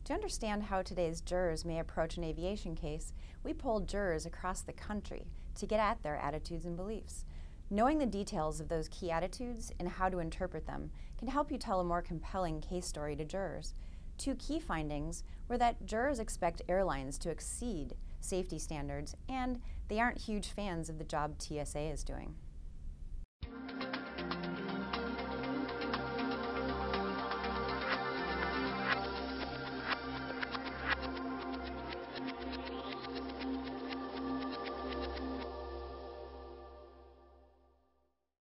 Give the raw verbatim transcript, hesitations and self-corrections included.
To understand how today's jurors may approach an aviation case, we polled jurors across the country to get at their attitudes and beliefs. Knowing the details of those key attitudes and how to interpret them can help you tell a more compelling case story to jurors. Two key findings were that jurors expect airlines to exceed safety standards and they aren't huge fans of the job T S A is doing.